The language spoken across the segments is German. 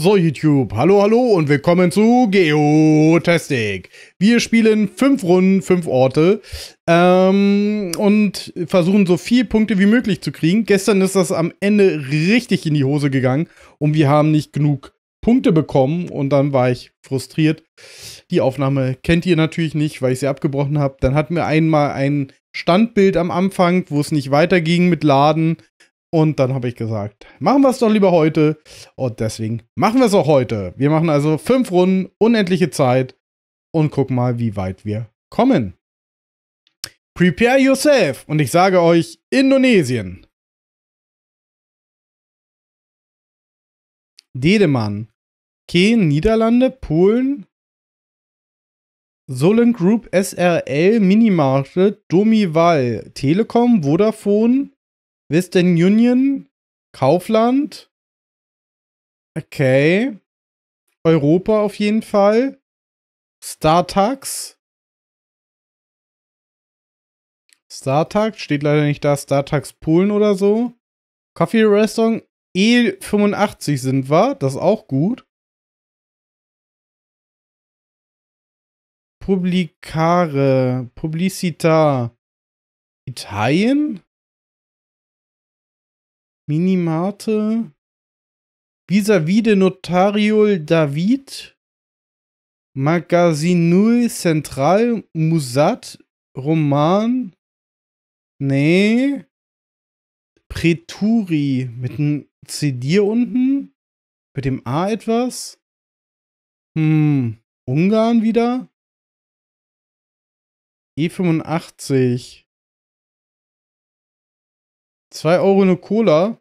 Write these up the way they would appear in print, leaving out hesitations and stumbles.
So, YouTube, hallo, hallo und willkommen zu Geotastic. Wir spielen 5 Runden, 5 Orte und versuchen so viele Punkte wie möglich zu kriegen. Gestern ist das am Ende richtig in die Hose gegangen und wir haben nicht genug Punkte bekommen und dann war ich frustriert. Die Aufnahme kennt ihr natürlich nicht, weil ich sie abgebrochen habe. Dann hatten wir einmal ein Standbild am Anfang, wo es nicht weiterging mit Laden. Und dann habe ich gesagt, machen wir es doch lieber heute. Und deswegen machen wir es auch heute. Wir machen also 5 Runden, unendliche Zeit und gucken mal, wie weit wir kommen. Prepare yourself. Und ich sage euch, Indonesien. Dedemann. Ken, Niederlande, Polen. Solent Group, SRL, Minimarket, Domival, Telekom, Vodafone, Western Union, Kaufland. Okay. Europa auf jeden Fall. Startax. Startax, steht leider nicht da. Startax Polen oder so. Coffee Restaurant. E85 sind wir. Das ist auch gut. Publicare. Publicita. Italien. Minimarte. Vis-à-vis de Notariol David. Magazinul Central. Musat. Roman. Nee. Preturi. Mit einem CD unten. Mit dem A etwas. Ungarn wieder. E85. 2 Euro eine Cola.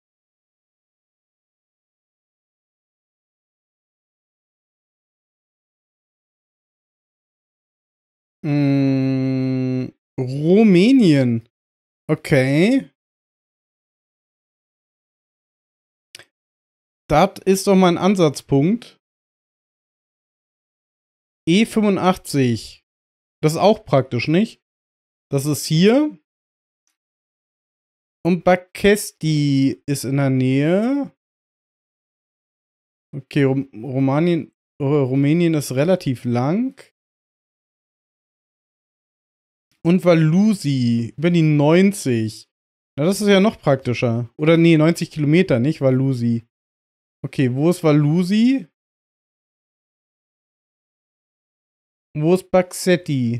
Rumänien. Okay. Das ist doch mein Ansatzpunkt. E85. Das ist auch praktisch, nicht? Das ist hier. Und Bakesti ist in der Nähe. Okay, Rumänien ist relativ lang. Und Valusi über die 90. Na, das ist ja noch praktischer. Oder nee, 90 Kilometer, nicht Valusi. Okay, wo ist Valusi? Wo ist Baksetti?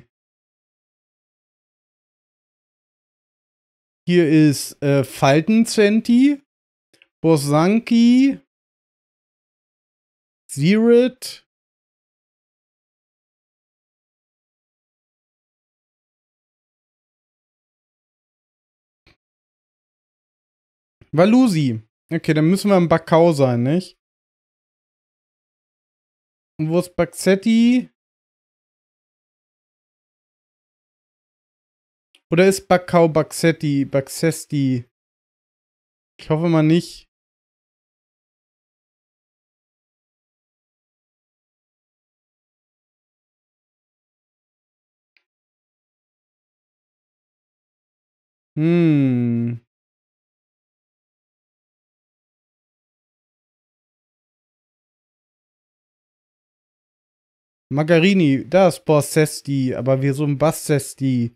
Hier ist Faltenzenti, Bosanki, Zirit. Valusi. Okay, dann müssen wir im Bakau sein, nicht? Und wo ist Baksetti? Oder ist Bakau Baksetti? Baxesti? Ich hoffe mal nicht. Margarini, da ist Borsesti, aber wir so ein Bassesti.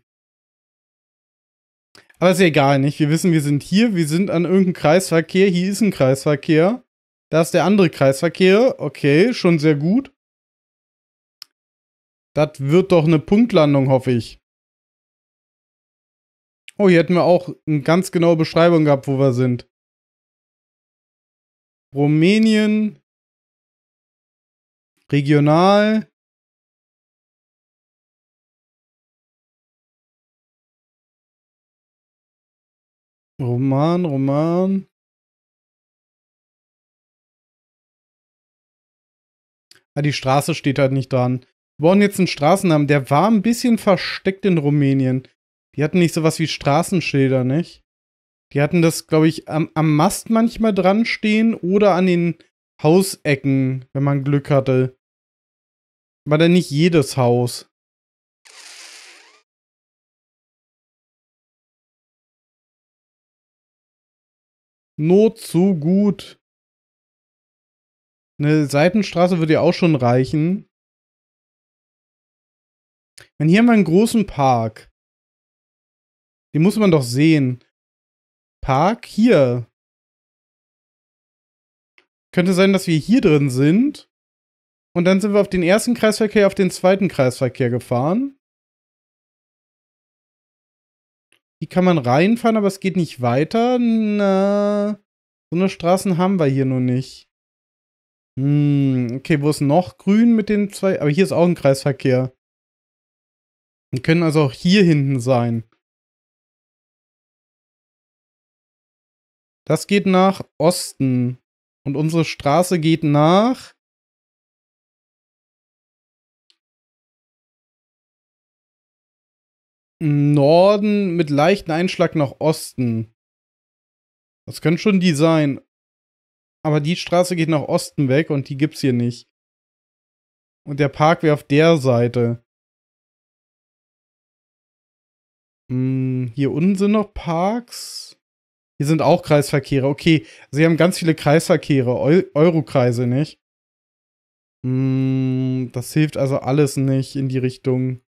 Aber ist ja egal, nicht? Wir wissen, wir sind hier, wir sind an irgendeinem Kreisverkehr. Hier ist ein Kreisverkehr. Da ist der andere Kreisverkehr. Okay, schon sehr gut. Das wird doch eine Punktlandung, hoffe ich. Oh, hier hätten wir auch eine ganz genaue Beschreibung gehabt, wo wir sind. Rumänien. Regional. Roman. Ah, die Straße steht halt nicht dran. Wir brauchen jetzt einen Straßennamen. Der war ein bisschen versteckt in Rumänien. Die hatten nicht sowas wie Straßenschilder, nicht? Die hatten das, glaube ich, am Mast manchmal dran stehen oder an den Hausecken, wenn man Glück hatte. War dann nicht jedes Haus. Not so gut. Eine Seitenstraße würde ja auch schon reichen. Wenn hier haben wir einen großen Park. Den muss man doch sehen. Park hier. Könnte sein, dass wir hier drin sind. Und dann sind wir auf den ersten Kreisverkehr, auf den zweiten Kreisverkehr gefahren. Hier kann man reinfahren, aber es geht nicht weiter. Na, so eine Straßen haben wir hier noch nicht. Okay, wo ist noch grün mit den zwei? Aber hier ist auch ein Kreisverkehr. Wir können also auch hier hinten sein. Das geht nach Osten. Und unsere Straße geht nach Norden mit leichten Einschlag nach Osten. Das können schon die sein. Aber die Straße geht nach Osten weg und die gibt's hier nicht. Und der Park wäre auf der Seite. Hier unten sind noch Parks. Hier sind auch Kreisverkehre. Okay, sie haben ganz viele Kreisverkehre. Eurokreise, nicht? Das hilft also alles nicht in die Richtung.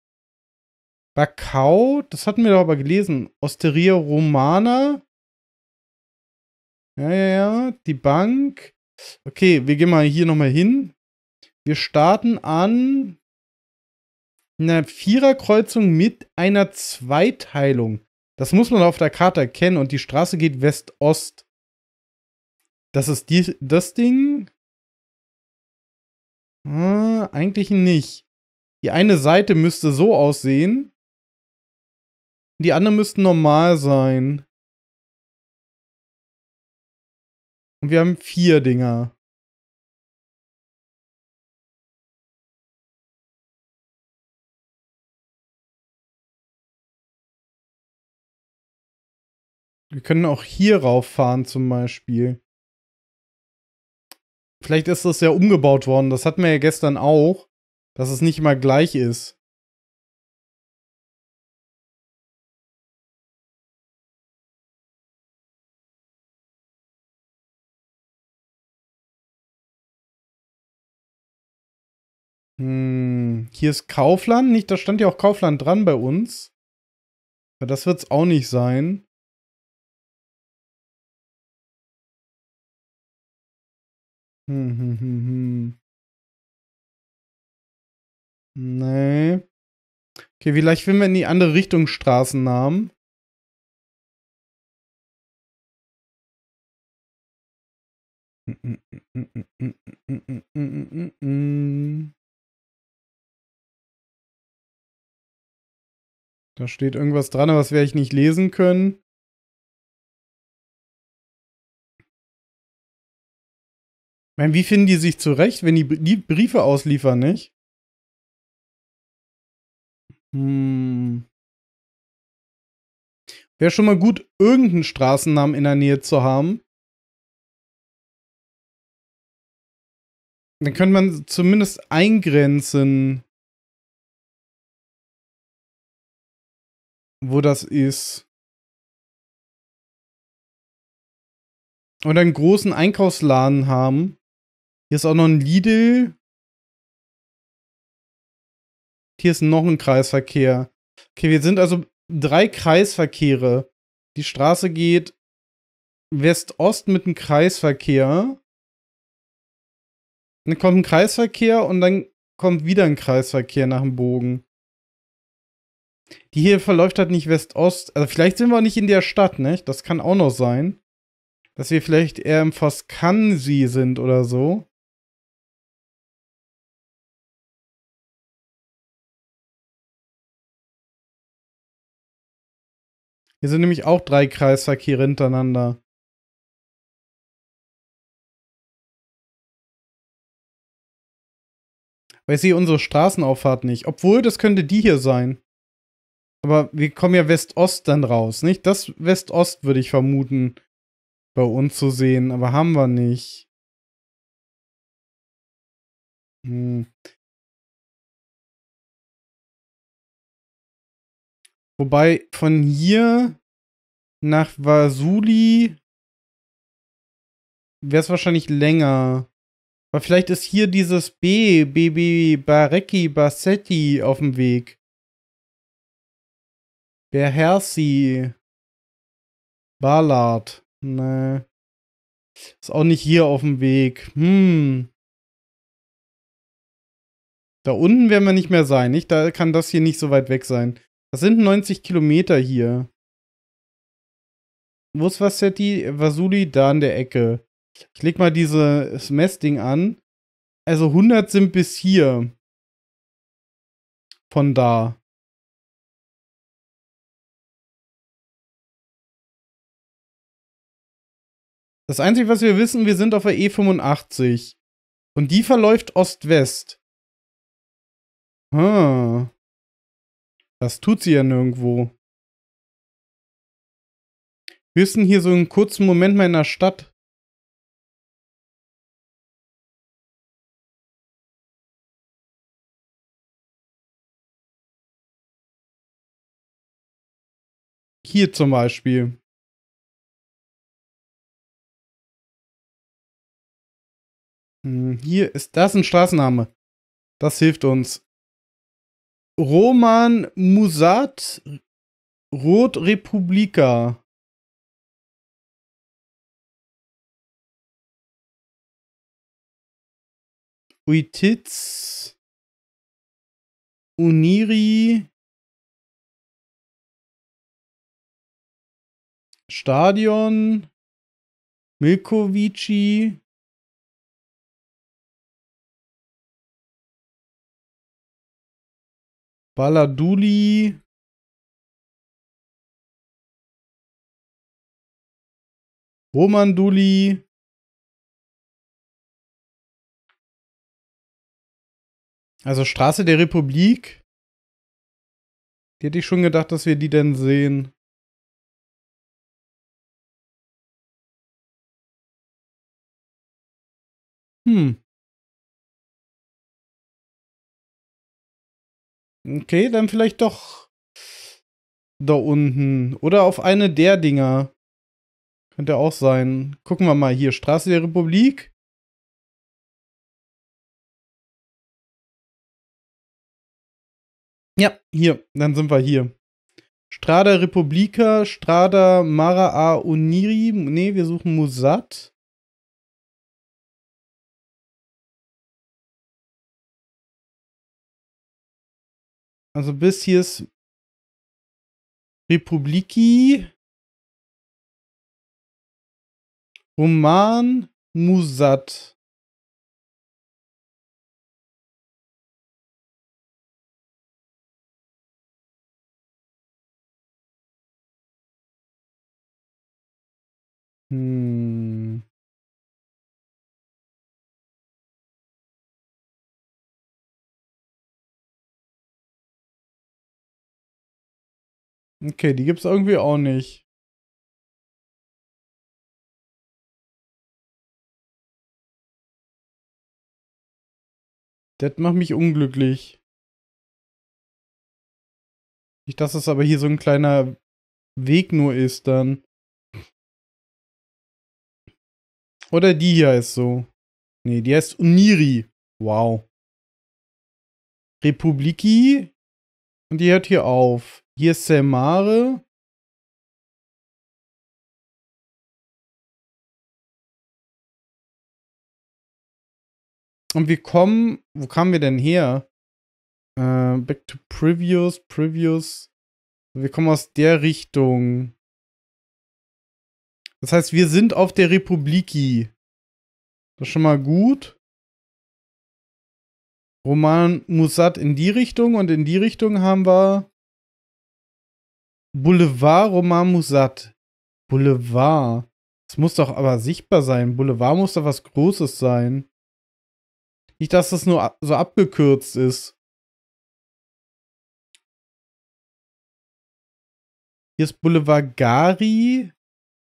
Bacau, das hatten wir doch aber gelesen. Osteria Romana. Ja, ja, ja. Die Bank. Okay, wir gehen mal hier nochmal hin. Wir starten an einer Viererkreuzung mit einer Zweiteilung. Das muss man auf der Karte erkennen und die Straße geht West-Ost. Das ist das Ding? Eigentlich nicht. Die eine Seite müsste so aussehen. Die andere müssten normal sein. Und wir haben 4 Dinger. Wir können auch hier rauffahren zum Beispiel. Vielleicht ist das ja umgebaut worden. Das hatten wir ja gestern auch. Dass es nicht immer gleich ist. Hier ist Kaufland. Nicht, da stand ja auch Kaufland dran bei uns. Aber das wird's auch nicht sein. Nee. Okay, vielleicht finden wir in die andere Richtung Straßennamen. Da steht irgendwas dran, aber das werde ich nicht lesen können. Ich meine, wie finden die sich zurecht, wenn die Briefe ausliefern, nicht? Wäre schon mal gut, irgendeinen Straßennamen in der Nähe zu haben. Dann könnte man zumindest eingrenzen, wo das ist. Oder einen großen Einkaufsladen haben. Hier ist auch noch ein Lidl. Hier ist noch ein Kreisverkehr. Okay, wir sind also 3 Kreisverkehre. Die Straße geht West-Ost mit einem Kreisverkehr. Dann kommt ein Kreisverkehr und dann kommt wieder ein Kreisverkehr nach dem Bogen. Die hier verläuft halt nicht West-Ost. Also vielleicht sind wir auch nicht in der Stadt, ne? Das kann auch noch sein. Dass wir vielleicht eher im Foskansi sind oder so. Hier sind nämlich auch 3 Kreisverkehre hintereinander. Weil ich sehe unsere Straßenauffahrt nicht. Obwohl, das könnte die hier sein. Aber wir kommen ja West-Ost dann raus, nicht? Das West-Ost würde ich vermuten, bei uns zu sehen. Aber haben wir nicht. Wobei von hier nach Vasuli wäre es wahrscheinlich länger. Aber vielleicht ist hier dieses Baby Barecki Bassetti auf dem Weg. Behersi. Ballard. Ne. Ist auch nicht hier auf dem Weg. Da unten werden wir nicht mehr sein, nicht? Da kann das hier nicht so weit weg sein. Das sind 90 Kilometer hier. Wo ist Vassetti? Vasuli, da in der Ecke. Ich leg mal dieses Messding an. Also 100 sind bis hier. Von da. Das Einzige, was wir wissen, wir sind auf der E85. Und die verläuft Ost-West. Das tut sie ja nirgendwo. Wir sind hier so einen kurzen Moment mal in der Stadt. Hier zum Beispiel. Hier ist das ein Straßenname. Das hilft uns. Roman Musat Rot Republika. Uititz. Uniri. Stadion. Milkovici. Baladuli. Romanduli. Also Straße der Republik. Die hätte ich schon gedacht, dass wir die denn sehen. Okay, dann vielleicht doch da unten. Oder auf eine der Dinger. Könnte auch sein. Gucken wir mal hier. Straße der Republik. Ja, hier. Dann sind wir hier. Strada Republika, Strada Mara Uniri. Ne, wir suchen Musat. Also bis hier ist Republiki. Roman Musat. Okay, die gibt's irgendwie auch nicht. Das macht mich unglücklich. Nicht, dass es aber hier so ein kleiner Weg nur ist dann. Oder die hier ist so. Nee, die heißt Uniri. Wow. Republiki. Und die hört hier auf. Hier ist Selmare. Und wir kommen. Wo kamen wir denn her? Back to Previous. Wir kommen aus der Richtung. Das heißt, wir sind auf der Republiki. Das ist schon mal gut. Roman Musat in die Richtung und in die Richtung haben wir Boulevard Roman Musat. Boulevard. Das muss doch aber sichtbar sein. Boulevard muss doch was Großes sein. Nicht, dass das nur so abgekürzt ist. Hier ist Boulevard Gari.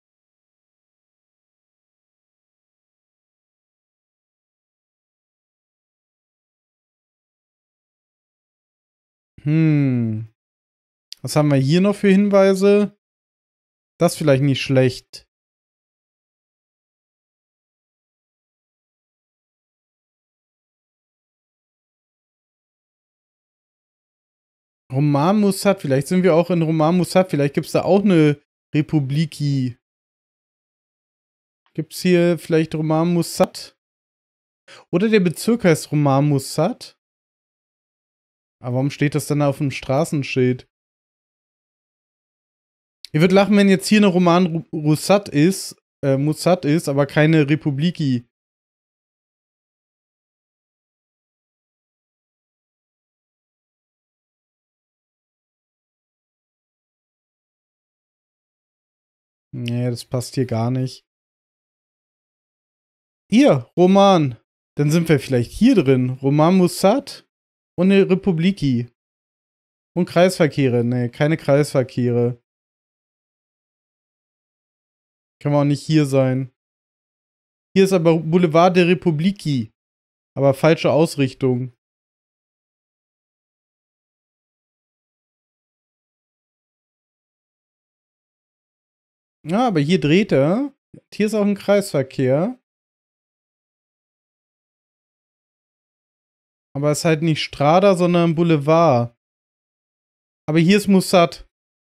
Was haben wir hier noch für Hinweise? Das ist vielleicht nicht schlecht. Roman Mossad, vielleicht sind wir auch in Roman Mossad, vielleicht gibt es da auch eine Republiki. Gibt es hier vielleicht Roman Mossad? Oder der Bezirk heißt Roman Mossad? Aber warum steht das dann auf dem Straßenschild? Ihr würdet lachen, wenn jetzt hier eine Roman Mossad ist, aber keine Republiki. Nee, das passt hier gar nicht. Hier, Roman. Dann sind wir vielleicht hier drin. Roman Mossad und eine Republiki. Und Kreisverkehre. Nee, keine Kreisverkehre. Kann man auch nicht hier sein. Hier ist aber Boulevard der Republiki. Aber falsche Ausrichtung. Ja, aber hier dreht er. Hier ist auch ein Kreisverkehr. Aber es ist halt nicht Strada, sondern Boulevard. Aber hier ist Mossad.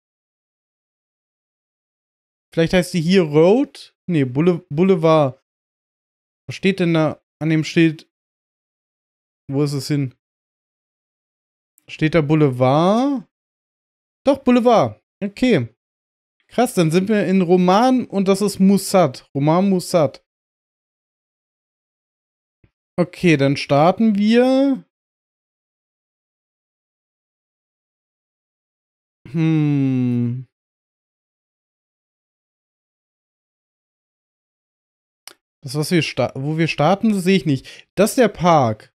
Vielleicht heißt die hier Road? Nee, Boulevard. Was steht denn da an dem Schild? Wo ist es hin? Steht da Boulevard? Doch, Boulevard. Okay. Krass, dann sind wir in Roman und das ist Mossad. Roman Mossad. Okay, dann starten wir. Das, wo wir starten, sehe ich nicht. Das ist der Park.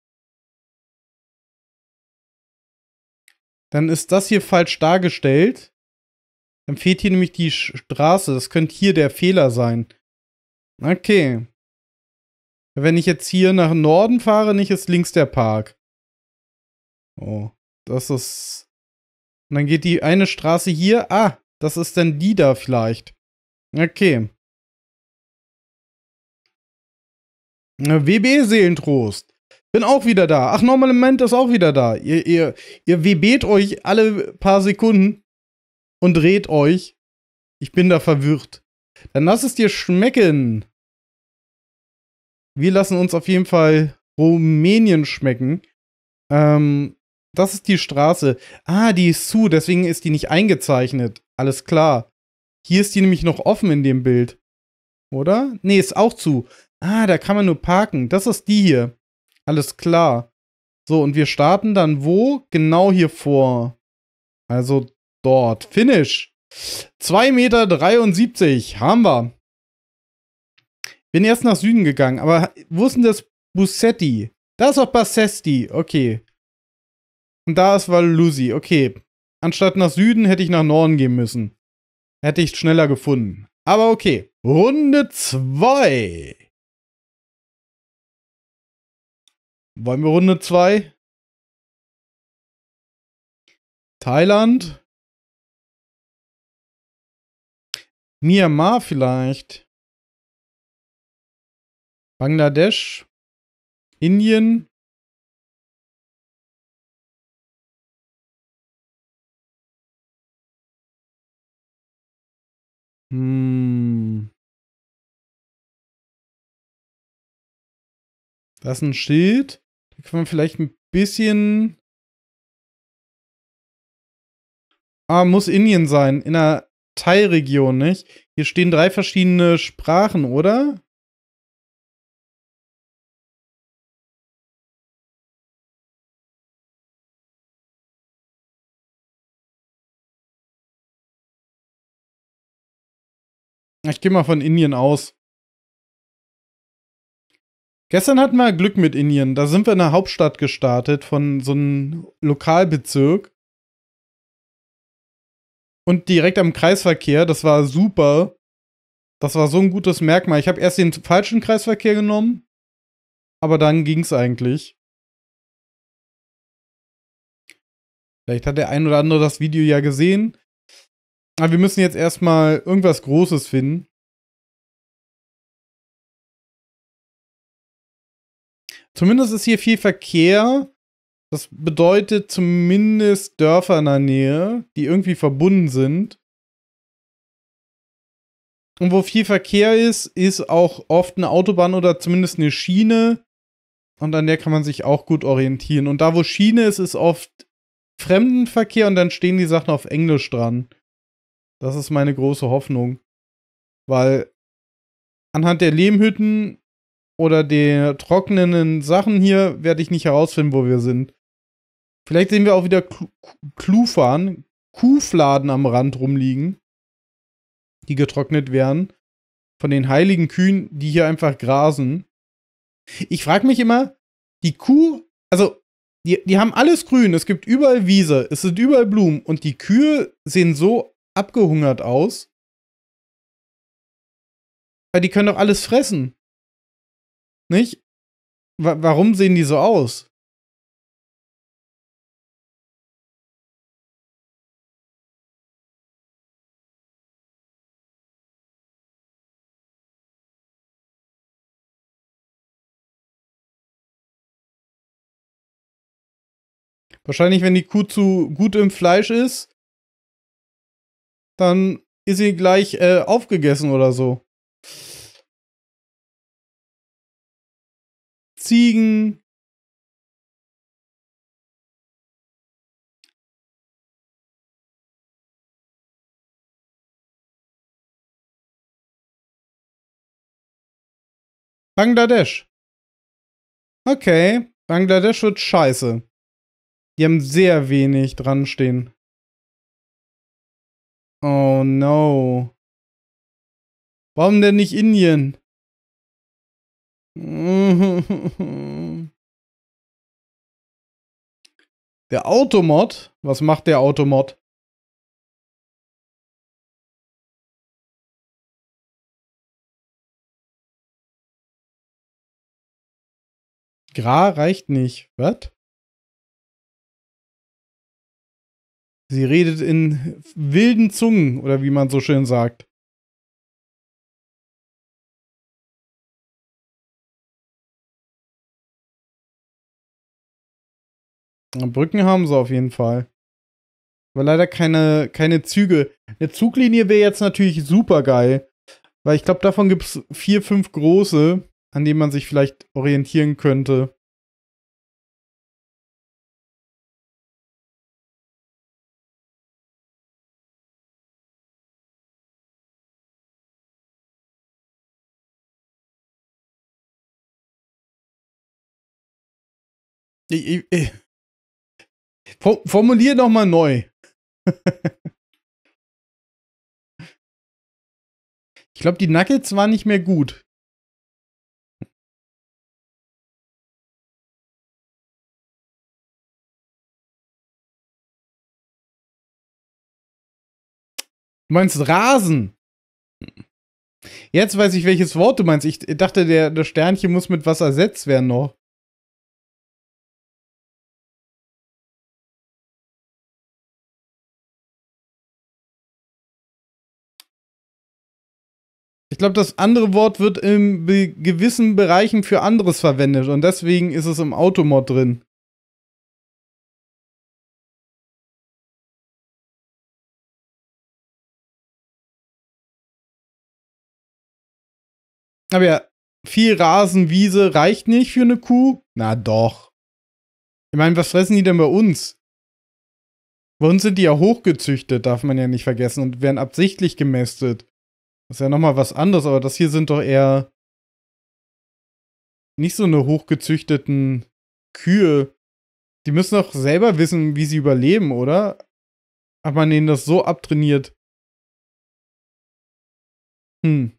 Dann ist das hier falsch dargestellt. Dann fehlt hier nämlich die Straße. Das könnte hier der Fehler sein. Okay. Wenn ich jetzt hier nach Norden fahre, nicht ist links der Park. Oh, das ist... Und dann geht die eine Straße hier. Ah, das ist dann die da vielleicht. Okay. WB Seelentrost. Bin auch wieder da. Ach, Normalement ist auch wieder da. Ihr WB't euch alle paar Sekunden und dreht euch. Ich bin da verwirrt. Dann lass es dir schmecken. Wir lassen uns auf jeden Fall Rumänien schmecken. Das ist die Straße. Ah, die ist zu, deswegen ist die nicht eingezeichnet. Alles klar. Hier ist die nämlich noch offen in dem Bild. Oder? Nee, ist auch zu. Ah, da kann man nur parken. Das ist die hier. Alles klar. So, und wir starten dann wo? Genau hier vor. Also dort. Finish. 2,73 Meter. Haben wir. Bin erst nach Süden gegangen, aber wo ist denn das Bussetti? Da ist auch Bassesti. Okay. Und da ist Valusi. Okay. Anstatt nach Süden hätte ich nach Norden gehen müssen. Hätte ich schneller gefunden. Aber okay. Runde 2. Wollen wir Runde 2? Thailand? Myanmar vielleicht? Bangladesch? Indien? Da ist ein Schild. Da kann man vielleicht ein bisschen... Ah, muss Indien sein. In der Thai-Region, nicht? Hier stehen 3 verschiedene Sprachen, oder? Ich gehe mal von Indien aus. Gestern hatten wir Glück mit Indien. Da sind wir in der Hauptstadt gestartet von so einem Lokalbezirk. Und direkt am Kreisverkehr. Das war super. Das war so ein gutes Merkmal. Ich habe erst den falschen Kreisverkehr genommen. Aber dann ging's eigentlich. Vielleicht hat der ein oder andere das Video ja gesehen. Aber wir müssen jetzt erstmal irgendwas Großes finden. Zumindest ist hier viel Verkehr. Das bedeutet zumindest Dörfer in der Nähe, die irgendwie verbunden sind. Und wo viel Verkehr ist, ist auch oft eine Autobahn oder zumindest eine Schiene. Und an der kann man sich auch gut orientieren. Und da, wo Schiene ist, ist oft Fremdenverkehr und dann stehen die Sachen auf Englisch dran. Das ist meine große Hoffnung. Weil anhand der Lehmhütten oder der trockenen Sachen hier werde ich nicht herausfinden, wo wir sind. Vielleicht sehen wir auch wieder Kuhfladen am Rand rumliegen, die getrocknet werden. Von den heiligen Kühen, die hier einfach grasen. Ich frage mich immer, die Kuh, also, die haben alles grün, es gibt überall Wiese, es sind überall Blumen und die Kühe sehen so abgehungert aus. Weil die können doch alles fressen. Nicht? Warum sehen die so aus? Wahrscheinlich, wenn die Kuh zu gut im Fleisch ist, dann ist sie gleich aufgegessen oder so. Ziegen. Bangladesch. Okay, Bangladesch wird scheiße. Die haben sehr wenig dran stehen. Oh no. Warum denn nicht Indien? Der Automod? Was macht der Automod? Gra reicht nicht. Was? Sie redet in wilden Zungen, oder wie man so schön sagt. Brücken haben sie auf jeden Fall. Aber leider keine Züge. Eine Zuglinie wäre jetzt natürlich super geil. Weil ich glaube, davon gibt es 4, 5 große, an denen man sich vielleicht orientieren könnte. Formulier noch mal neu. Ich glaube, die Nuggets waren nicht mehr gut. Du meinst Rasen? Jetzt weiß ich, welches Wort du meinst. Ich dachte, der Sternchen muss mit was ersetzt werden noch. Ich glaube, das andere Wort wird in gewissen Bereichen für anderes verwendet und deswegen ist es im Automod drin. Aber ja, viel Rasen, Wiese reicht nicht für eine Kuh? Na doch. Ich meine, was fressen die denn bei uns? Bei uns sind die ja hochgezüchtet, darf man ja nicht vergessen, und werden absichtlich gemästet. Das ist ja nochmal was anderes, aber das hier sind doch eher nicht so eine hochgezüchteten Kühe. Die müssen doch selber wissen, wie sie überleben, oder? Hat man ihnen das so abtrainiert? Hm.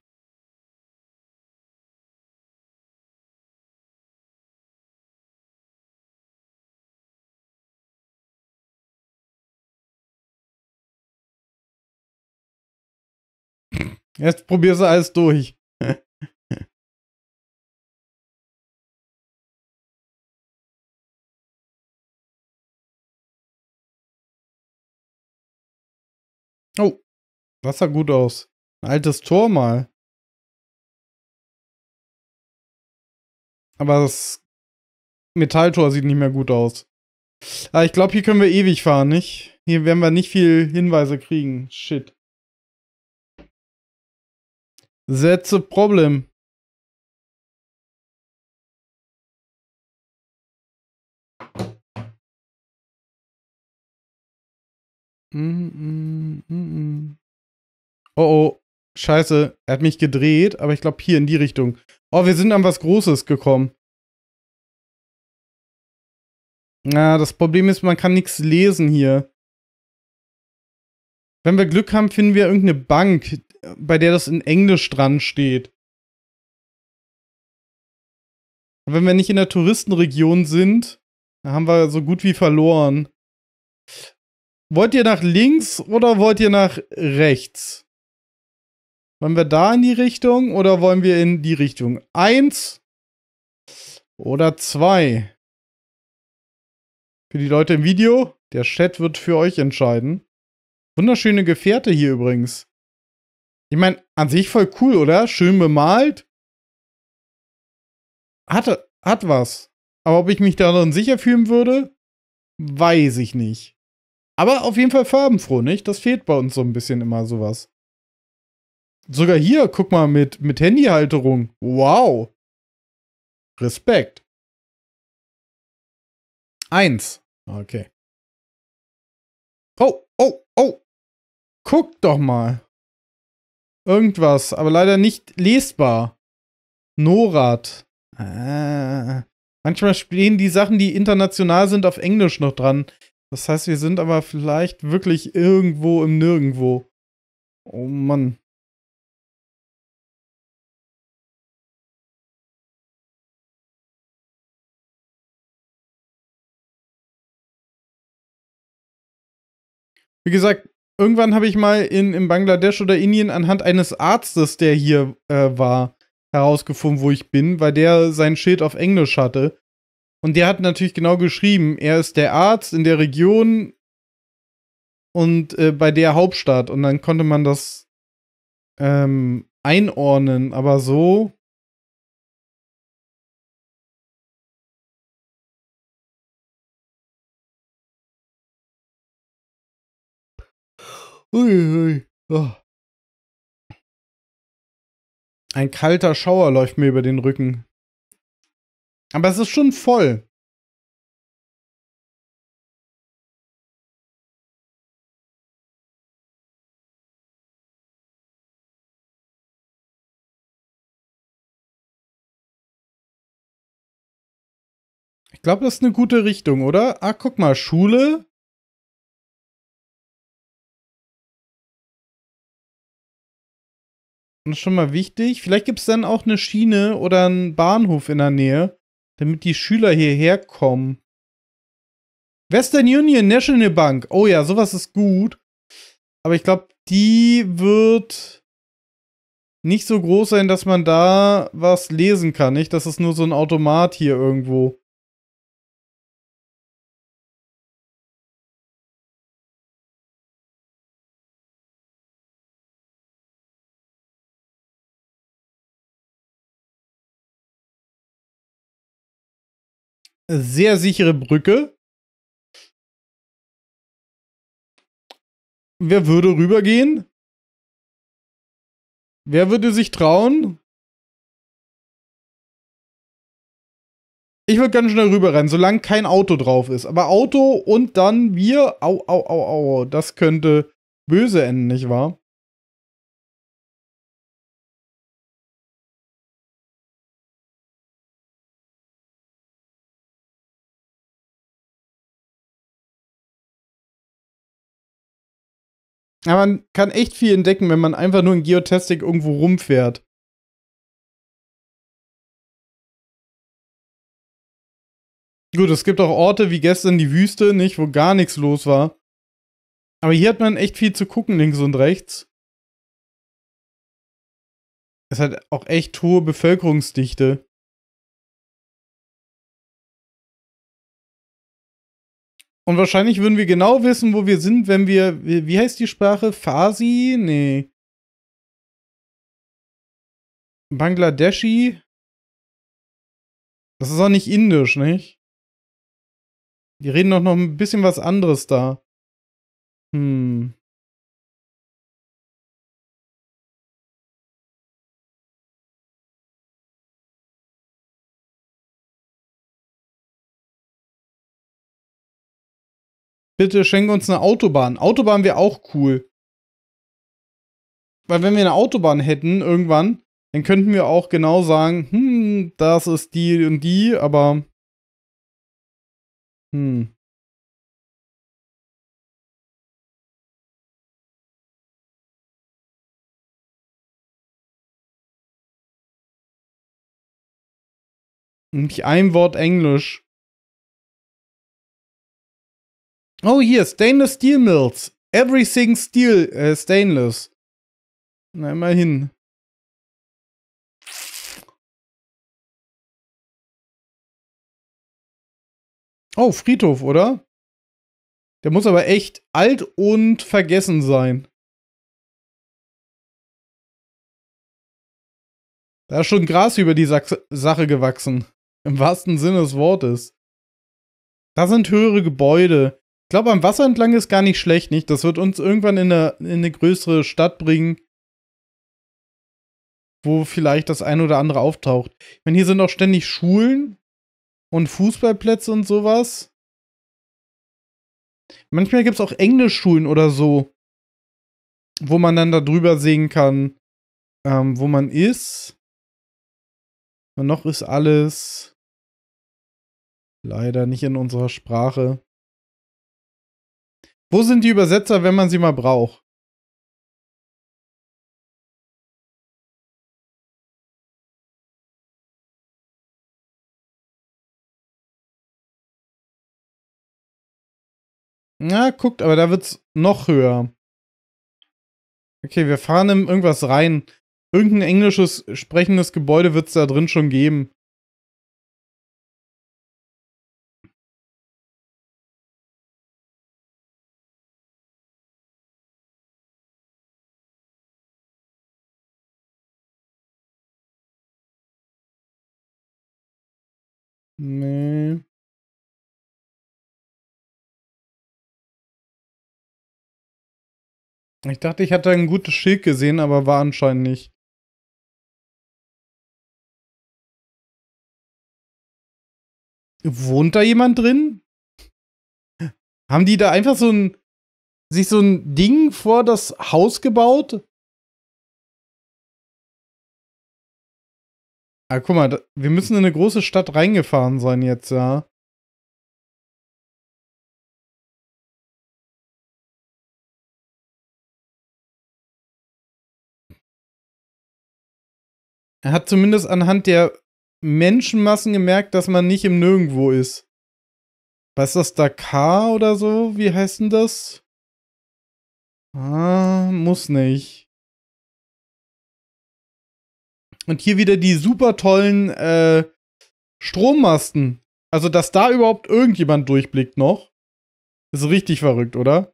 Jetzt probierst du alles durch. Oh, das sah gut aus. Ein altes Tor mal. Aber das Metalltor sieht nicht mehr gut aus. Aber ich glaube, hier können wir ewig fahren, nicht? Hier werden wir nicht viel Hinweise kriegen. Shit. That's a problem. Oh oh. Scheiße. Er hat mich gedreht, aber ich glaube hier in die Richtung. Oh, wir sind an was Großes gekommen. Na, das Problem ist, man kann nichts lesen hier. Wenn wir Glück haben, finden wir irgendeine Bank, bei der das in Englisch dran steht. Wenn wir nicht in der Touristenregion sind, dann haben wir so gut wie verloren. Wollt ihr nach links oder wollt ihr nach rechts? Wollen wir da in die Richtung oder wollen wir in die Richtung? 1 oder 2? Für die Leute im Video, der Chat wird für euch entscheiden. Wunderschöne Gefährte hier übrigens. Ich meine, an sich voll cool, oder? Schön bemalt. Hat was. Aber ob ich mich darin sicher fühlen würde, weiß ich nicht. Aber auf jeden Fall farbenfroh, nicht? Das fehlt bei uns so ein bisschen immer sowas. Sogar hier, guck mal, mit Handyhalterung. Wow. Respekt. 1. Okay. Oh, oh, oh. Guck doch mal. Irgendwas, aber leider nicht lesbar. NORAD. Manchmal stehen die Sachen, die international sind, auf Englisch noch dran. Das heißt, wir sind aber vielleicht wirklich irgendwo im Nirgendwo. Oh Mann. Wie gesagt, irgendwann habe ich mal in Bangladesch oder Indien anhand eines Arztes, der hier war, herausgefunden, wo ich bin, weil der sein Schild auf Englisch hatte. Und der hat natürlich genau geschrieben, er ist der Arzt in der Region und bei der Hauptstadt. Und dann konnte man das einordnen, aber so. Uiui. Oh. Ein kalter Schauer läuft mir über den Rücken. Aber es ist schon voll. Ich glaube, das ist eine gute Richtung, oder? Ah, guck mal, Schule. Das ist schon mal wichtig. Vielleicht gibt es dann auch eine Schiene oder einen Bahnhof in der Nähe, damit die Schüler hierher kommen. Western Union National Bank. Oh ja, sowas ist gut. Aber ich glaube, die wird nicht so groß sein, dass man da was lesen kann. Nicht? Das ist nur so ein Automat hier irgendwo. Sehr sichere Brücke. Wer würde rübergehen? Wer würde sich trauen? Ich würde ganz schnell rüberrennen, solange kein Auto drauf ist. Aber Auto und dann wir. Au, au, au, au. Das könnte böse enden, nicht wahr? Aber man kann echt viel entdecken, wenn man einfach nur in Geotastic irgendwo rumfährt. Gut, es gibt auch Orte wie gestern die Wüste, nicht, wo gar nichts los war. Aber hier hat man echt viel zu gucken, links und rechts. Es hat auch echt hohe Bevölkerungsdichte. Und wahrscheinlich würden wir genau wissen, wo wir sind, wenn wir. Wie heißt die Sprache? Farsi? Nee. Bangladeshi? Das ist auch nicht indisch, nicht? Die reden doch noch ein bisschen was anderes da. Hm. Bitte schenk uns eine Autobahn. Autobahn wäre auch cool. Weil wenn wir eine Autobahn hätten irgendwann, dann könnten wir auch genau sagen, das ist die und die, aber hm. Nicht ein Wort Englisch. Oh, hier, Stainless Steel Mills. Everything Steel, Stainless. Na, immerhin. Oh, Friedhof, oder? Der muss aber echt alt und vergessen sein. Da ist schon Gras über die Sache gewachsen. Im wahrsten Sinne des Wortes. Da sind höhere Gebäude. Ich glaube, am Wasser entlang ist gar nicht schlecht, nicht? Das wird uns irgendwann in eine größere Stadt bringen, wo vielleicht das ein oder andere auftaucht. Ich meine, hier sind auch ständig Schulen und Fußballplätze und sowas. Manchmal gibt es auch Englischschulen oder so, wo man dann da drüber sehen kann, wo man ist. Und noch ist alles leider nicht in unserer Sprache. Wo sind die Übersetzer, wenn man sie mal braucht? Na, guckt, aber da wird's noch höher. Okay, wir fahren in irgendwas rein. Irgendein englisches sprechendes Gebäude wird's da drin schon geben. Nee. Ich dachte, ich hatte ein gutes Schild gesehen, aber war anscheinend nicht. Wohnt da jemand drin? Haben die da einfach sich so ein Ding vor das Haus gebaut? Ah, guck mal, wir müssen in eine große Stadt reingefahren sein jetzt, ja. Er hat zumindest anhand der Menschenmassen gemerkt, dass man nicht im Nirgendwo ist. Was ist das, Dakar oder so? Wie heißt denn das? Ah, muss nicht. Und hier wieder die super tollen Strommasten. Also, dass da überhaupt irgendjemand durchblickt noch, ist richtig verrückt, oder?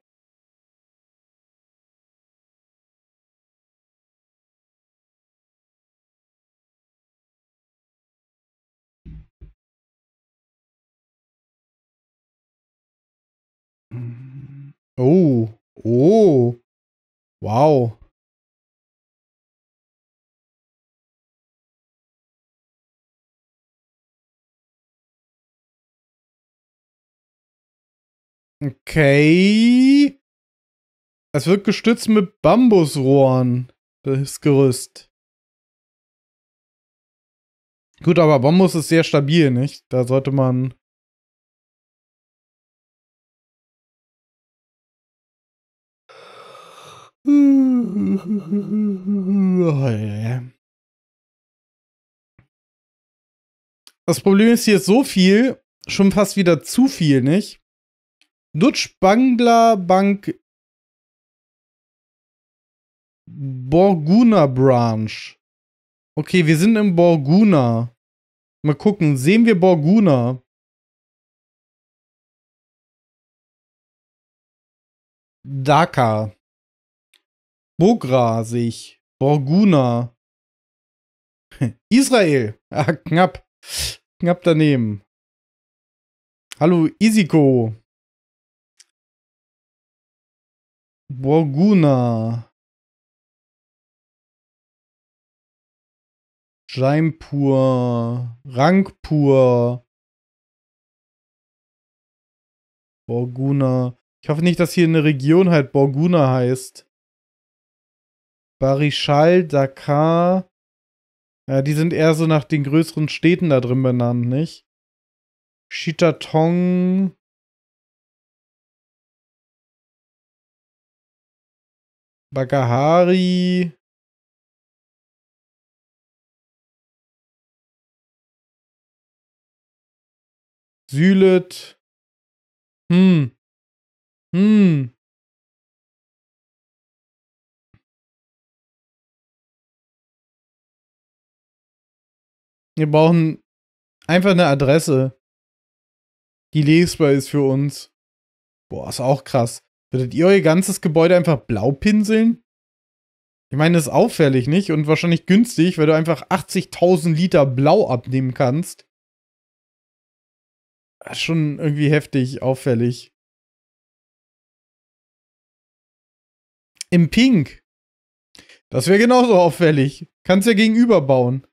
Oh, oh, wow. Okay. Es wird gestützt mit Bambusrohren. Das Gerüst. Gut, aber Bambus ist sehr stabil, nicht? Da sollte man. Das Problem ist, hier ist so viel, schon fast wieder zu viel, nicht? Dutch Bangla Bank Borguna Branch. Okay, wir sind im Borguna. Mal gucken, sehen wir Borguna? Dhaka. Bogra sehe ich. Borguna. Israel. Ah, knapp. Knapp daneben. Hallo, Isiko. Borguna. Jaipur. Rangpur. Borguna. Ich hoffe nicht, dass hier eine Region halt Borguna heißt. Barishal, Dakar. Ja, die sind eher so nach den größeren Städten da drin benannt, nicht? Chittagong. Bagahari. Sylhet. Hm. Hm. Wir brauchen einfach eine Adresse, die lesbar ist für uns. Boah, ist auch krass. Würdet ihr euer ganzes Gebäude einfach blau pinseln? Ich meine, das ist auffällig, nicht? Und wahrscheinlich günstig, weil du einfach 80.000 Liter Blau abnehmen kannst. Das ist schon irgendwie heftig, auffällig. Im Pink. Das wäre genauso auffällig. Kannst ja gegenüber bauen.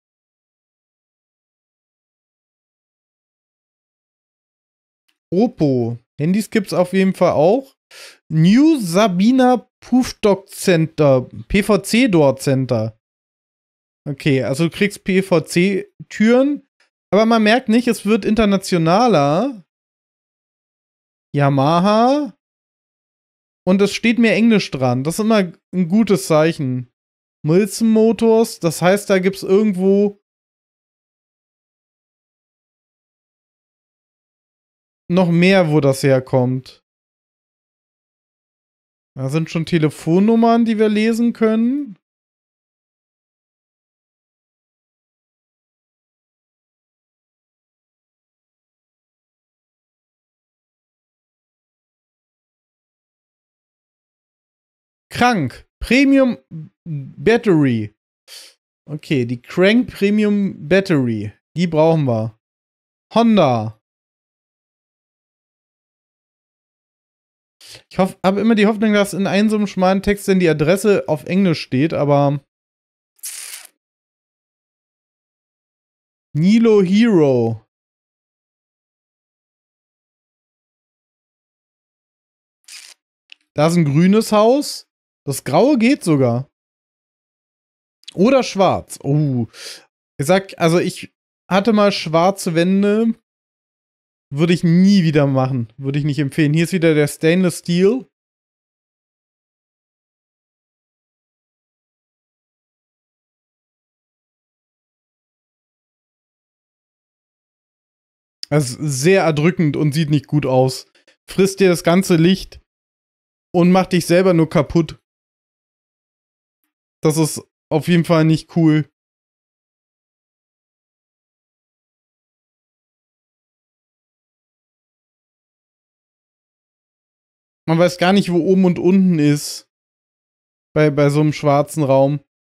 Oppo. Handys gibt's auf jeden Fall auch. New Sabina Puffdock Center. PVC Door Center. Okay, also du kriegst PVC-Türen. Aber man merkt nicht, es wird internationaler. Yamaha. Und es steht mehr Englisch dran. Das ist immer ein gutes Zeichen. Milson Motors, das heißt, da gibt's irgendwo noch mehr, wo das herkommt. Da sind schon Telefonnummern, die wir lesen können. Crank. Premium Battery. Okay, die Crank Premium Battery. Die brauchen wir. Honda. Ich habe immer die Hoffnung, dass in einem so einem schmalen Text dann die Adresse auf Englisch steht, aber Nilo Hero. Da ist ein grünes Haus. Das graue geht sogar. Oder schwarz. Oh. Ich sag, also ich hatte mal schwarze Wände. Würde ich nie wieder machen. Würde ich nicht empfehlen. Hier ist wieder der Stainless Steel. Das ist sehr erdrückend und sieht nicht gut aus. Frisst dir das ganze Licht und macht dich selber nur kaputt. Das ist auf jeden Fall nicht cool. Man weiß gar nicht, wo oben und unten ist. Bei so einem schwarzen Raum.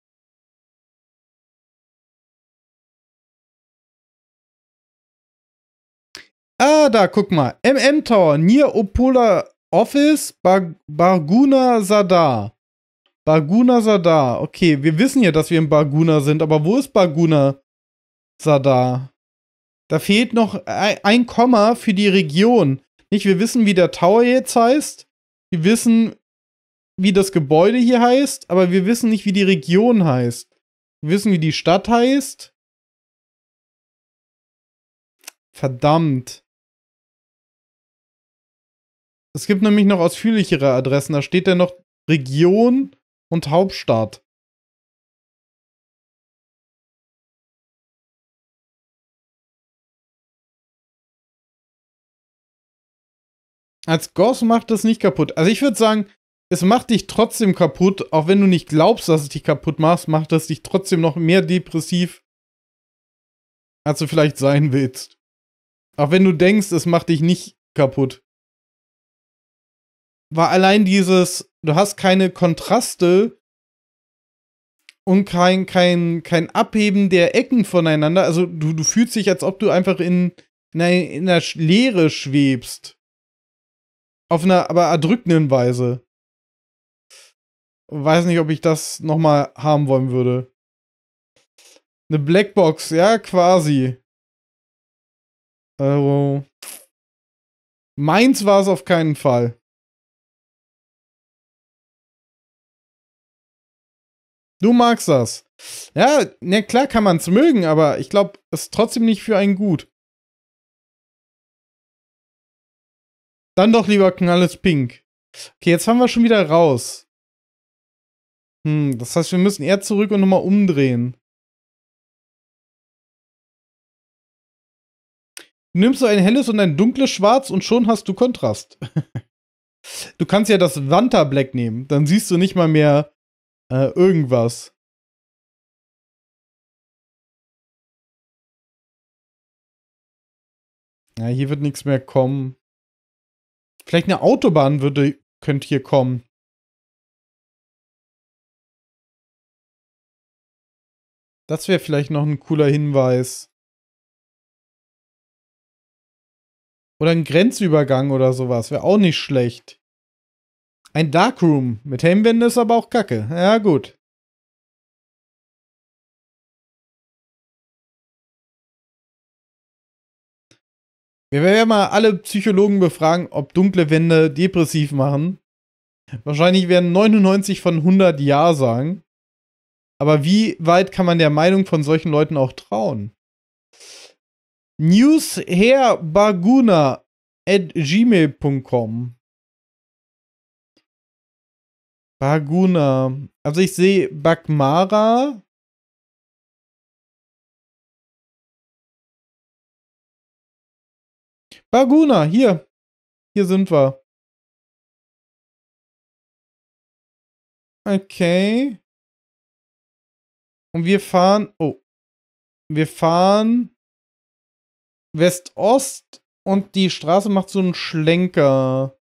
Ah, da, guck mal. MM Tower, Near Opola Office, Barguna Sadar. Barguna Sadar. Okay, wir wissen ja, dass wir in Barguna sind, aber wo ist Barguna Sadar? Da fehlt noch ein Komma für die Region. Nicht, wir wissen, wie der Tower jetzt heißt. Wir wissen, wie das Gebäude hier heißt, aber wir wissen nicht, wie die Region heißt. Wir wissen, wie die Stadt heißt. Verdammt. Es gibt nämlich noch ausführlichere Adressen. Da steht dann noch Region und Hauptstadt. Als Goss macht das nicht kaputt. Also ich würde sagen, es macht dich trotzdem kaputt, auch wenn du nicht glaubst, dass es dich kaputt macht es dich trotzdem noch mehr depressiv, als du vielleicht sein willst. Auch wenn du denkst, es macht dich nicht kaputt. War allein dieses, du hast keine Kontraste und kein Abheben der Ecken voneinander. Also du fühlst dich, als ob du einfach in in der Leere schwebst. Auf einer aber erdrückenden Weise. Weiß nicht, ob ich das nochmal haben wollen würde. Eine Blackbox, ja, quasi. Also. Meins war es auf keinen Fall. Du magst das. Ja, ne, klar kann man es mögen, aber ich glaube, es ist trotzdem nicht für einen gut. Dann doch lieber knalles Pink. Okay, jetzt haben wir schon wieder raus. Das heißt, wir müssen eher zurück und nochmal umdrehen. Du nimmst so ein helles und ein dunkles Schwarz und schon hast du Kontrast. Du kannst ja das Vanta Black nehmen. Dann siehst du nicht mal mehr irgendwas. Ja, hier wird nichts mehr kommen. Vielleicht eine Autobahn könnte hier kommen. Das wäre vielleicht noch ein cooler Hinweis. Oder ein Grenzübergang oder sowas. Wäre auch nicht schlecht. Ein Darkroom. Mit Helmwände ist aber auch kacke. Ja, gut. Wir werden ja mal alle Psychologen befragen, ob dunkle Wände depressiv machen. Wahrscheinlich werden 99 von 100 Ja sagen. Aber wie weit kann man der Meinung von solchen Leuten auch trauen? newsherbaguna@gmail.com. Baguna. Also ich sehe Bagmara. Baguna, hier. Hier sind wir. Okay. Und wir fahren. Oh. Wir fahren West-Ost und die Straße macht so einen Schlenker.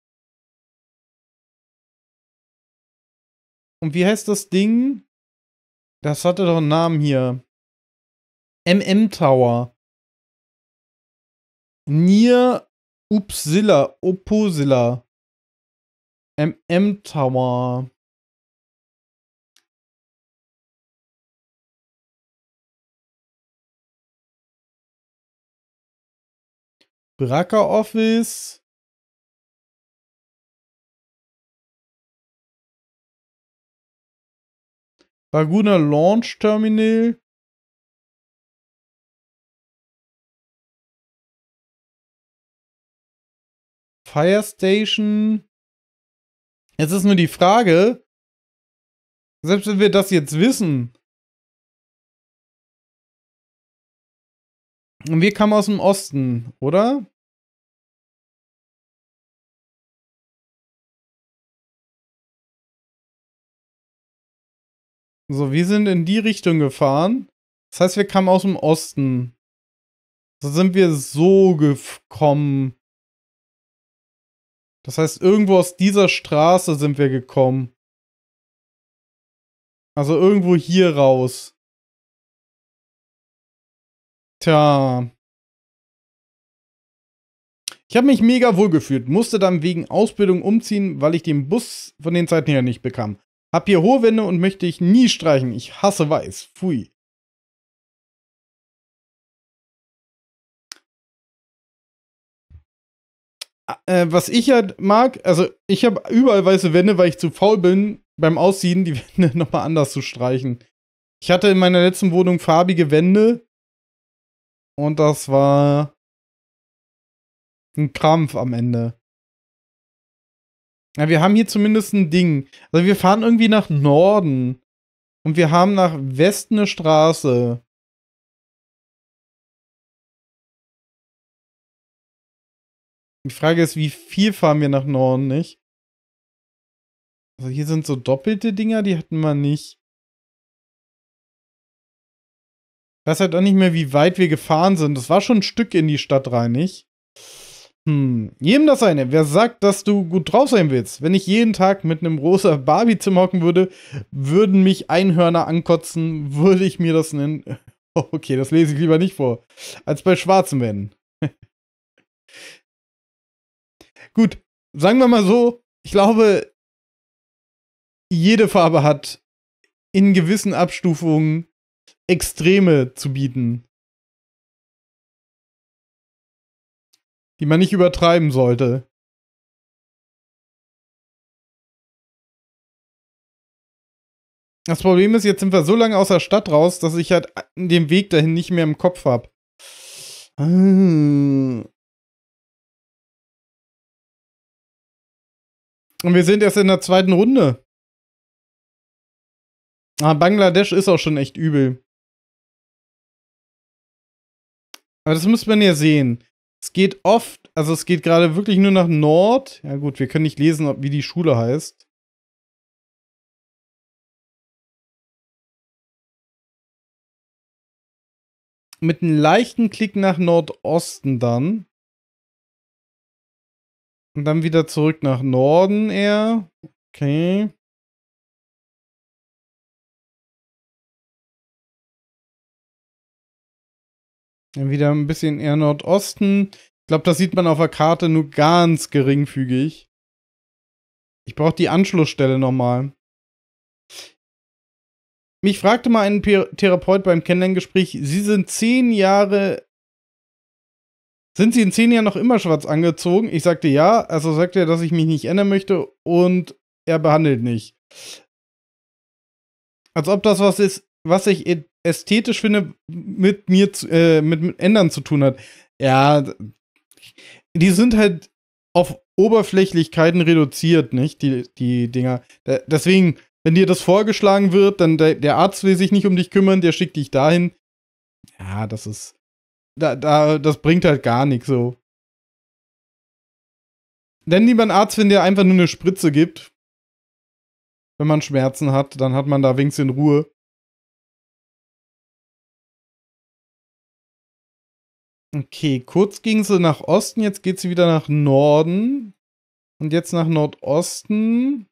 Und wie heißt das Ding? Das hatte doch einen Namen hier. MM Tower. Near Upsilla. Opposilla. MM Tower. Bracker Office. Baguna Launch Terminal. Fire Station. Jetzt ist nur die Frage, selbst wenn wir das jetzt wissen, und wir kamen aus dem Osten, oder? So, wir sind in die Richtung gefahren. Das heißt, wir kamen aus dem Osten. So sind wir so gekommen. Das heißt, irgendwo aus dieser Straße sind wir gekommen. Also irgendwo hier raus. Tja. Ich habe mich mega wohl gefühlt, musste dann wegen Ausbildung umziehen, weil ich den Bus von den Zeiten her nicht bekam. Hab hier hohe Wände und möchte ich nie streichen. Ich hasse weiß. Pfui. Was ich ja mag, also ich habe überall weiße Wände, weil ich zu faul bin, beim Ausziehen die Wände nochmal anders zu streichen. Ich hatte in meiner letzten Wohnung farbige Wände und das war ein Krampf am Ende. Ja, wir haben hier zumindest ein Ding. Also wir fahren irgendwie nach Norden und wir haben nach Westen eine Straße. Die Frage ist, wie viel fahren wir nach Norden, nicht? Also hier sind so doppelte Dinger, die hatten wir nicht. Ich weiß halt auch nicht mehr, wie weit wir gefahren sind. Das war schon ein Stück in die Stadt rein, nicht? Jedem das eine. Wer sagt, dass du gut drauf sein willst? Wenn ich jeden Tag mit einem rosa Barbie-Zimmer hocken würde, würden mich Einhörner ankotzen, würde ich mir das nennen. Okay, das lese ich lieber nicht vor. Als bei schwarzen Männern. Gut, sagen wir mal so, ich glaube, jede Farbe hat in gewissen Abstufungen Extreme zu bieten, die man nicht übertreiben sollte. Das Problem ist, jetzt sind wir so lange aus der Stadt raus, dass ich halt den Weg dahin nicht mehr im Kopf habe. Und wir sind erst in der zweiten Runde. Bangladesch ist auch schon echt übel. Aber das muss man ja sehen. Es geht oft, also es geht gerade wirklich nur nach Nord. Ja gut, wir können nicht lesen, wie die Schule heißt. Mit einem leichten Klick nach Nordosten dann. Und dann wieder zurück nach Norden eher. Okay. Dann wieder ein bisschen eher Nordosten. Ich glaube, das sieht man auf der Karte nur ganz geringfügig. Ich brauche die Anschlussstelle nochmal. Mich fragte mal ein Therapeut beim Kennenlerngespräch, Sie sind 10 Jahre. Sind Sie in 10 Jahren noch immer schwarz angezogen? Ich sagte ja. Also sagte er, dass ich mich nicht ändern möchte und er behandelt nicht. Als ob das was ist, was ich ästhetisch finde, mit mir mit Ändern zu tun hat. Ja, die sind halt auf Oberflächlichkeiten reduziert, nicht? Die Dinger. Deswegen, wenn dir das vorgeschlagen wird, dann der Arzt will sich nicht um dich kümmern, der schickt dich dahin. Ja, das ist. Das bringt halt gar nichts so. Denn lieber einen Arzt, wenn der einfach nur eine Spritze gibt, wenn man Schmerzen hat, dann hat man da wenigstens in Ruhe. Okay, kurz ging sie nach Osten, jetzt geht sie wieder nach Norden. Und jetzt nach Nordosten.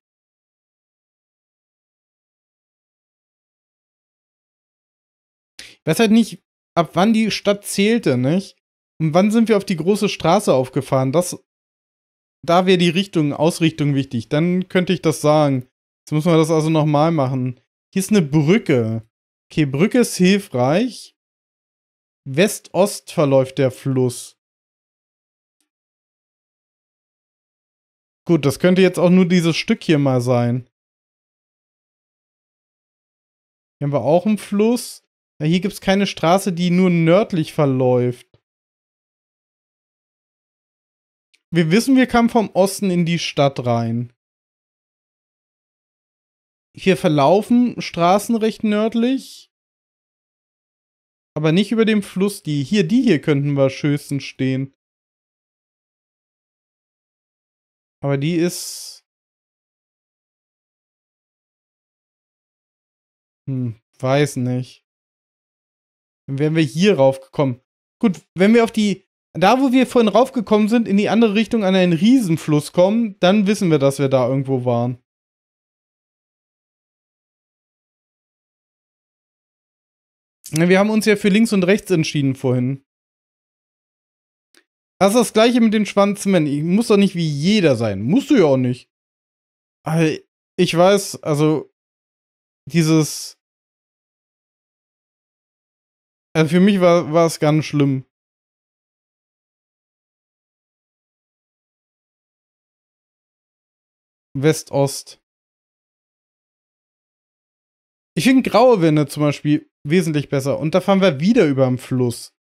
Ich weiß halt nicht, ab wann die Stadt zählte, nicht? Und wann sind wir auf die große Straße aufgefahren? Da wäre die Ausrichtung wichtig. Dann könnte ich das sagen. Jetzt müssen wir das also nochmal machen. Hier ist eine Brücke. Okay, Brücke ist hilfreich. West-Ost verläuft der Fluss. Gut, das könnte jetzt auch nur dieses Stück hier mal sein. Hier haben wir auch einen Fluss. Ja, hier gibt es keine Straße, die nur nördlich verläuft. Wir wissen, wir kamen vom Osten in die Stadt rein. Hier verlaufen Straßen recht nördlich. Aber nicht über dem Fluss. Die hier könnten wir höchstens stehen. Aber die ist. Weiß nicht. Dann wären wir hier raufgekommen. Gut, wenn wir auf die. Da, wo wir vorhin raufgekommen sind, in die andere Richtung an einen Riesenfluss kommen, dann wissen wir, dass wir da irgendwo waren. Wir haben uns ja für links und rechts entschieden vorhin. Das ist das gleiche mit den Schwanzmännern. Ich muss doch nicht wie jeder sein. Musst du ja auch nicht. Aber ich weiß, also dieses. Also für mich war es ganz schlimm. West-Ost. Ich finde graue Wände zum Beispiel wesentlich besser. Und da fahren wir wieder über den Fluss.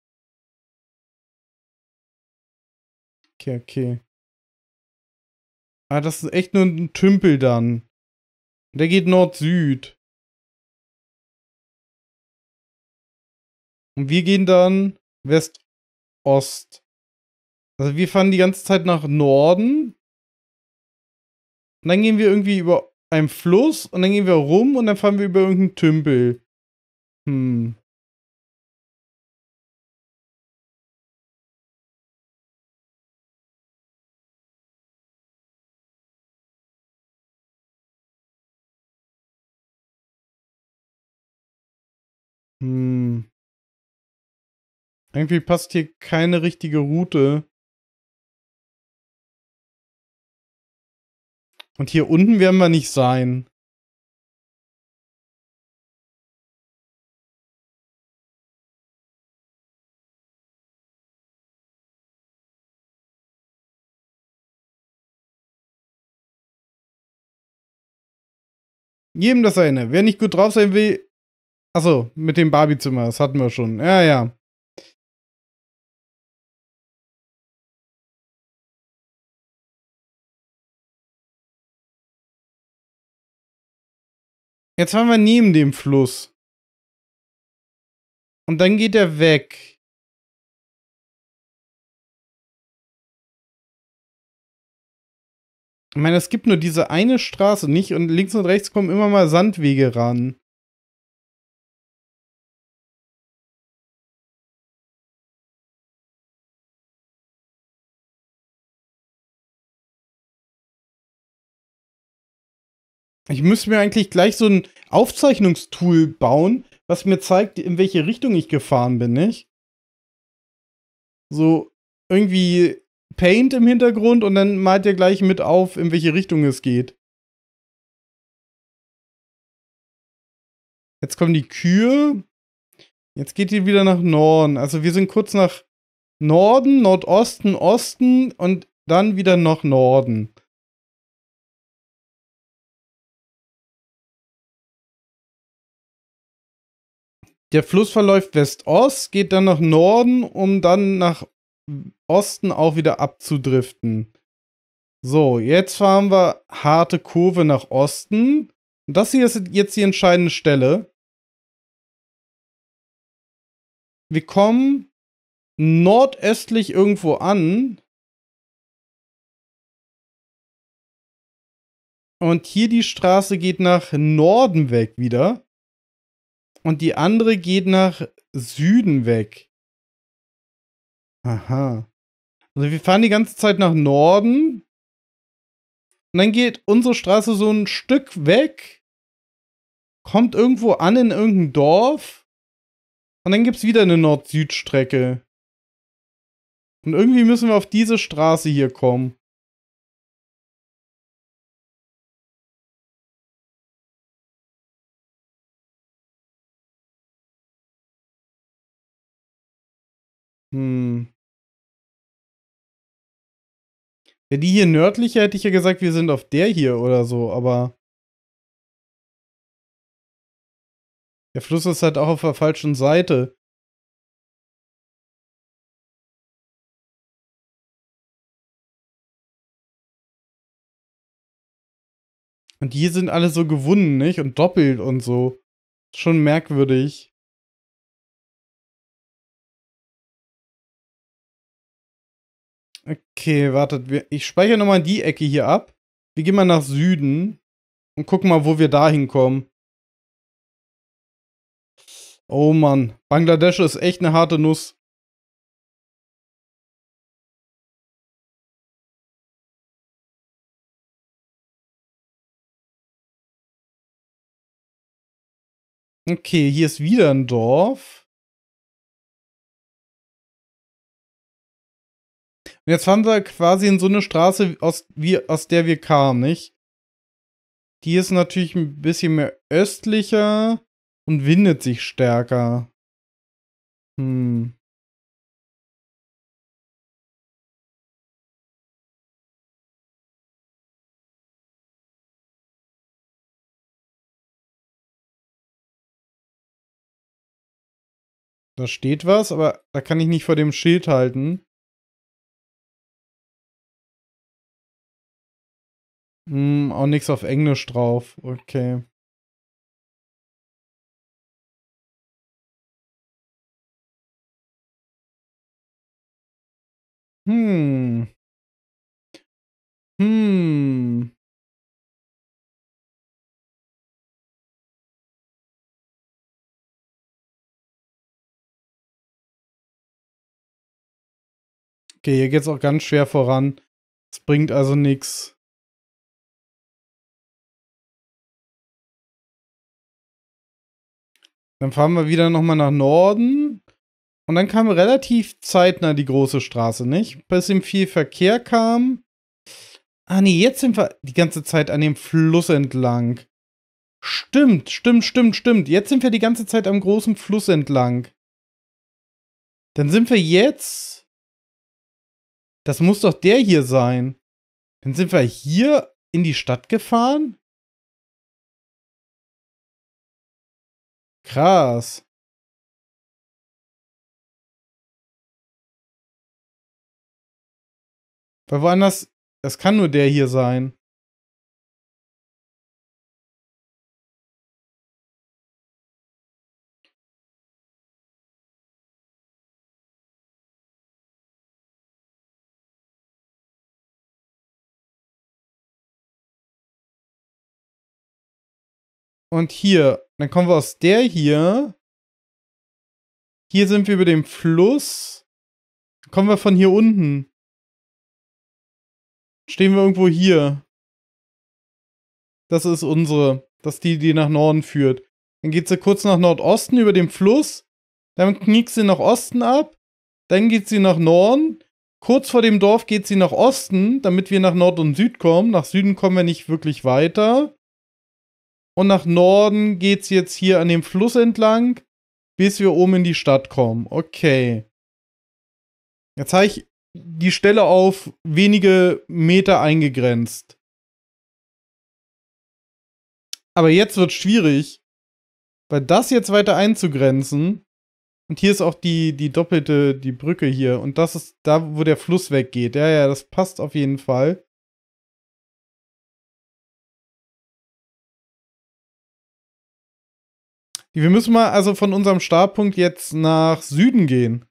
Okay, okay. Ah, das ist echt nur ein Tümpel dann. Der geht Nord-Süd. Und wir gehen dann West-Ost. Also wir fahren die ganze Zeit nach Norden. Und dann gehen wir irgendwie über einen Fluss. Und dann gehen wir rum. Und dann fahren wir über irgendeinen Tümpel. Hm. Hm. Irgendwie passt hier keine richtige Route. Und hier unten werden wir nicht sein. Jedem das eine. Wer nicht gut drauf sein will. Achso, mit dem Barbie-Zimmer, das hatten wir schon. Ja, ja. Jetzt waren wir neben dem Fluss. Und dann geht er weg. Ich meine, es gibt nur diese eine Straße nicht und links und rechts kommen immer mal Sandwege ran. Ich müsste mir eigentlich gleich so ein Aufzeichnungstool bauen, was mir zeigt, in welche Richtung ich gefahren bin, nicht? So irgendwie Paint im Hintergrund und dann malt er gleich mit auf, in welche Richtung es geht. Jetzt kommen die Kühe. Jetzt geht die wieder nach Norden. Also wir sind kurz nach Norden, Nordosten, Osten und dann wieder nach Norden. Der Fluss verläuft West-Ost, geht dann nach Norden, um dann nach Osten auch wieder abzudriften. So, jetzt fahren wir harte Kurve nach Osten. Und das hier ist jetzt die entscheidende Stelle. Wir kommen nordöstlich irgendwo an. Und hier die Straße geht nach Norden weg wieder. Und die andere geht nach Süden weg. Aha. Also wir fahren die ganze Zeit nach Norden. Und dann geht unsere Straße so ein Stück weg. Kommt irgendwo an in irgendein Dorf. Und dann gibt es wieder eine Nord-Süd-Strecke. Und irgendwie müssen wir auf diese Straße hier kommen. Hm. Ja, die hier nördliche hätte ich ja gesagt, wir sind auf der hier oder so, aber der Fluss ist halt auch auf der falschen Seite. Und hier sind alle so gewunden, nicht? Und doppelt und so. Schon merkwürdig. Okay, wartet. Ich speichere nochmal die Ecke hier ab. Wir gehen mal nach Süden und gucken mal, wo wir da hinkommen. Oh Mann. Bangladesch ist echt eine harte Nuss. Okay, hier ist wieder ein Dorf. Und jetzt fahren wir quasi in so eine Straße, aus der wir kamen, nicht? Die ist natürlich ein bisschen mehr östlicher und windet sich stärker. Hm. Da steht was, aber da kann ich nicht vor dem Schild halten. Auch nichts auf Englisch drauf. Okay. Hm. Hm. Okay, hier geht's auch ganz schwer voran. Es bringt also nichts. Dann fahren wir wieder nochmal nach Norden. Und dann kam relativ zeitnah die große Straße, nicht? Bis ihm viel Verkehr kam. Ah, nee, jetzt sind wir die ganze Zeit an dem Fluss entlang. Stimmt. Jetzt sind wir die ganze Zeit am großen Fluss entlang. Dann sind wir jetzt. Das muss doch der hier sein. Dann sind wir hier in die Stadt gefahren? Krass. Weil woanders. Das kann nur der hier sein. Und hier. Dann kommen wir aus der hier. Hier sind wir über dem Fluss. Dann kommen wir von hier unten. Stehen wir irgendwo hier. Das ist unsere. Das ist die, die nach Norden führt. Dann geht sie kurz nach Nordosten über den Fluss. Dann knickt sie nach Osten ab. Dann geht sie nach Norden. Kurz vor dem Dorf geht sie nach Osten, damit wir nach Nord und Süd kommen. Nach Süden kommen wir nicht wirklich weiter. Und nach Norden geht's jetzt hier an dem Fluss entlang, bis wir oben in die Stadt kommen. Okay. Jetzt habe ich die Stelle auf wenige Meter eingegrenzt. Aber jetzt wird schwierig, weil das jetzt weiter einzugrenzen. Und hier ist auch die doppelte, die Brücke hier. Und das ist da, wo der Fluss weggeht. Ja, das passt auf jeden Fall. Wir müssen mal also von unserem Startpunkt jetzt nach Süden gehen.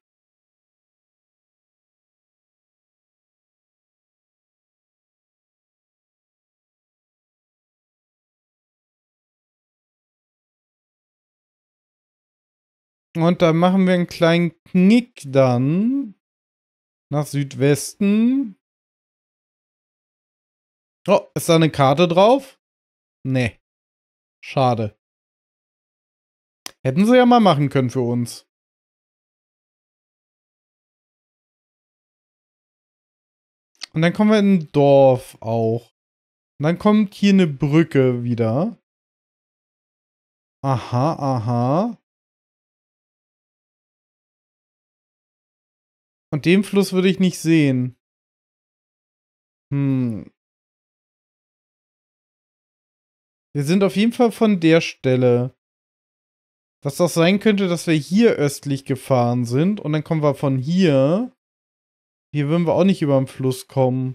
Und da machen wir einen kleinen Knick dann nach Südwesten. Oh, ist da eine Karte drauf? Nee. Schade. Hätten sie ja mal machen können für uns. Und dann kommen wir in ein Dorf auch. Und dann kommt hier eine Brücke wieder. Aha, aha. Und den Fluss würde ich nicht sehen. Wir sind auf jeden Fall von der Stelle. Was doch sein könnte, dass wir hier östlich gefahren sind. Und dann kommen wir von hier. Hier würden wir auch nicht über den Fluss kommen.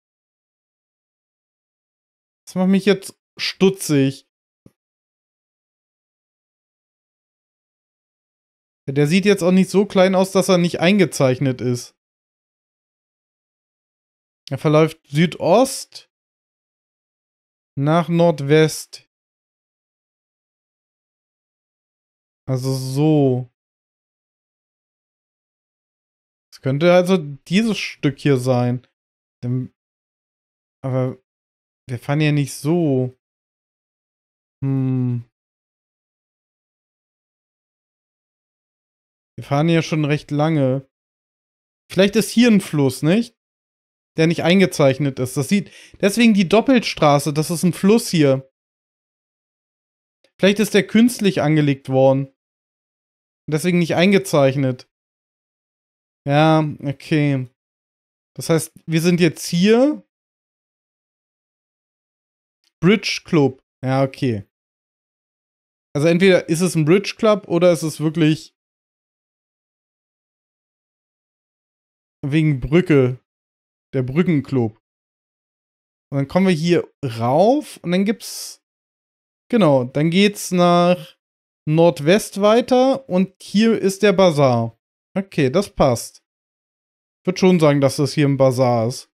Das macht mich jetzt stutzig. Der sieht jetzt auch nicht so klein aus, dass er nicht eingezeichnet ist. Er verläuft Südost nach Nordwest. Also so. Es könnte also dieses Stück hier sein. Aber wir fahren ja nicht so. Wir fahren ja schon recht lange. Vielleicht ist hier ein Fluss, nicht? Der nicht eingezeichnet ist. Das sieht. Deswegen die Doppelstraße, das ist ein Fluss hier. Vielleicht ist der künstlich angelegt worden. Und deswegen nicht eingezeichnet. Ja, okay. Das heißt, wir sind jetzt hier. Bridge Club. Ja, okay. Also entweder ist es ein Bridge Club oder ist es wirklich wegen Brücke. Der Brückenclub. Und dann kommen wir hier rauf und dann gibt's. Genau, dann geht's nach Nordwest weiter und hier ist der Bazar. Okay, das passt. Ich würde schon sagen, dass das hier ein Bazar ist.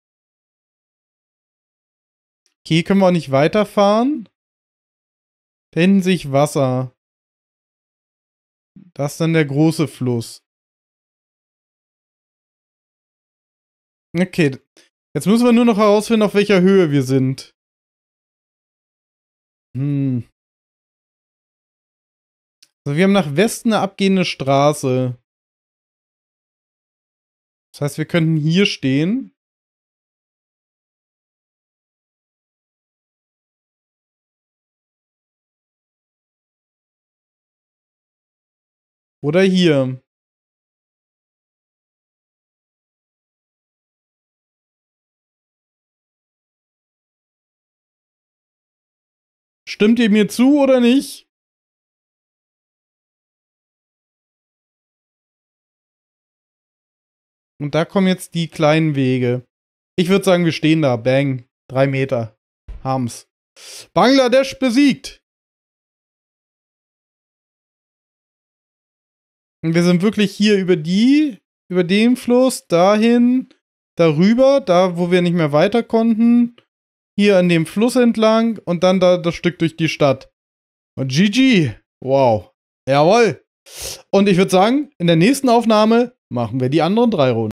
Okay, können wir auch nicht weiterfahren. Da hinten sehe ich Wasser. Das ist dann der große Fluss. Okay, jetzt müssen wir nur noch herausfinden, auf welcher Höhe wir sind. Also wir haben nach Westen eine abgehende Straße. Das heißt, wir könnten hier stehen. Oder hier. Stimmt ihr mir zu oder nicht? Und da kommen jetzt die kleinen Wege. Ich würde sagen, wir stehen da. Bang. 3 Meter. Haben's. Bangladesch besiegt. Und wir sind wirklich hier über den Fluss, dahin, darüber, da wo wir nicht mehr weiter konnten. Hier an dem Fluss entlang und dann da das Stück durch die Stadt. Und GG. Wow. Jawohl. Und ich würde sagen, in der nächsten Aufnahme machen wir die anderen 3 Runden.